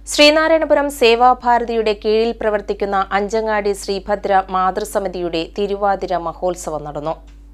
ശ്രീനാരായണപുരം സേവാഭാരതിയുടെ കീഴിൽ പ്രവർത്തിക്കുന്ന അഞ്ചങ്ങാടി ശ്രീഭദ്ര മാതൃസമിതിയുടെ തിരുവാതിര മഹോത്സവം നടന്നു.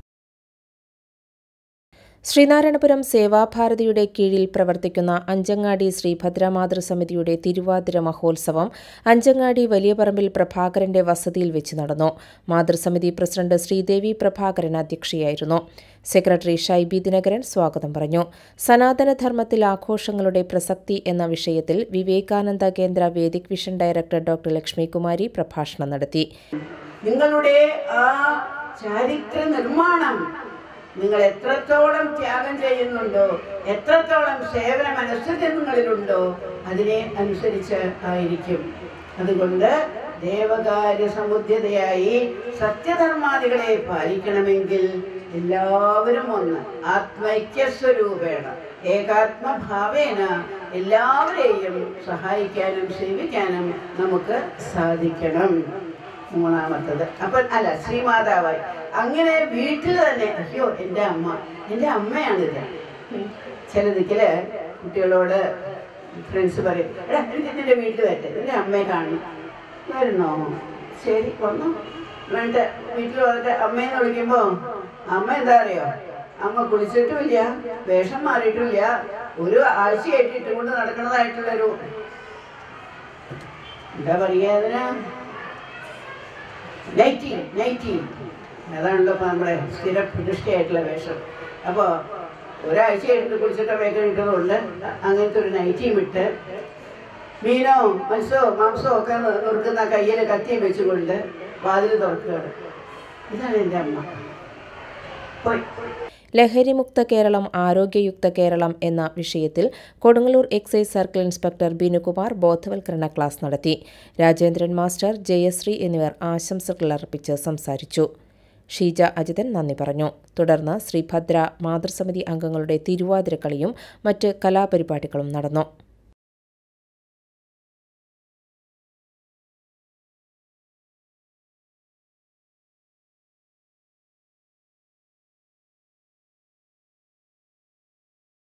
ശ്രീനാരായണപുരം സേവാഭാരതിയുടെ കീഴിൽ പ്രവർത്തിക്കുന്ന അഞ്ചങ്ങാടി ശ്രീഭദ്ര മാതൃസമിതിയുടെ തിരുവാതിര മഹോത്സവം അഞ്ചങ്ങാടി വലിയപറമ്പിൽ പ്രഭാകരന്റെ വസതിയിൽ വെച്ച് നടന്നു. മാതൃസമിതി പ്രസിഡന്റ് ശ്രീദേവി പ്രഭാകരൻ അധ്യക്ഷയായിരുന്നു. സെക്രട്ടറി ഷൈബി ദിനകരൻ സ്വാഗതം പറഞ്ഞു. സനാതനധർമ്മത്തിൽ ആഘോഷങ്ങളുടെ പ്രസക്തി എന്ന വിഷയത്തിൽ Vivekananda Kendra Vedic vision director doctor Lakshmikumari പ്രഭാഷണം നടത്തി. നിങ്ങളുടെ ആ ചരിത്ര നിർമ്മാണം നിങ്ങൾ എത്രത്തോളം ത്യാഗം ചെയ്യുന്നുണ്ടോ, എത്രത്തോളം സേവന മനസ്സിൽ നിങ്ങളിലുണ്ടോ, അതിനെ അനുസരിച്ച് ആയിരിക്കും. അതുകൊണ്ട് ദേവകാര്യ സമുദ്യതയായി സത്യധർമാദികളെ പാലിക്കണമെങ്കിൽ എല്ലാവരും ഒന്ന് ആത്മൈക്യസ്വരൂപേണ ഏകാത്മഭാവേന എല്ലാവരെയും സഹായിക്കാനും സേവിക്കാനും നമുക്ക് സാധിക്കണം. മൂന്നാമത്തത് ശ്രീമാതാവായി അങ്ങനെ വീട്ടിൽ തന്നെ അയ്യോ എൻ്റെ അമ്മയാണിത്. ചിലതിക്കല് കുട്ടികളോട് ഫ്രണ്ട്സ് പറയും, എടാ എനിക്ക് നിന്റെ വീട്ടിൽ വരട്ടെ, എൻ്റെ അമ്മയെ കാണണം. വരണോ? ശരി വന്നു. വേണ്ട വീട്ടിൽ വന്നിട്ട് അമ്മയെന്ന് വിളിക്കുമ്പോൾ അമ്മ എന്താ അറിയോ, അമ്മ കുളിച്ചിട്ടുമില്ല, വേഷം മാറിയിട്ടില്ല, ഒരു ആഴ്ചയായിട്ട് ഇട്ടുകൊണ്ട് നടക്കുന്നതായിട്ടുള്ളൊരു എന്താ പറയുക അതിന് നൈറ്റി അതാണല്ലോ ഇപ്പം നമ്മുടെ സ്ഥിര പ്രതിഷ്ഠയായിട്ടുള്ള വേഷം. അപ്പോൾ ഒരാഴ്ചയായിട്ട് കുളിച്ചിട്ട് വേഗം ഇട്ടതുകൊണ്ട് അങ്ങനത്തെ ഒരു നൈറ്റിയും ഇട്ട് മീനോ മാംസോ ഒക്കെ നുറുക്കുന്ന കയ്യിൽ കത്തിയും വെച്ചുകൊണ്ട് വാതിൽ തുറക്കുകയാണ്. ഇതാണ് എൻ്റെ അമ്മ. ലഹരിമുക്ത കേരളം ആരോഗ്യയുക്ത കേരളം എന്ന വിഷയത്തിൽ Kodungallur excise circle inspector Binukumar ബോധവൽക്കരണ ക്ലാസ് നടത്തി. രാജേന്ദ്രൻ മാസ്റ്റർ, ജയശ്രീ എന്നിവർ ആശംസകൾ അർപ്പിച്ച് സംസാരിച്ചു. ഷീജ അജിതൻ നന്ദി പറഞ്ഞു. തുടർന്ന് ശ്രീഭദ്ര മാതൃസമിതി അംഗങ്ങളുടെ തിരുവാതിരക്കളിയും മറ്റ് കലാപരിപാടികളും നടന്നു.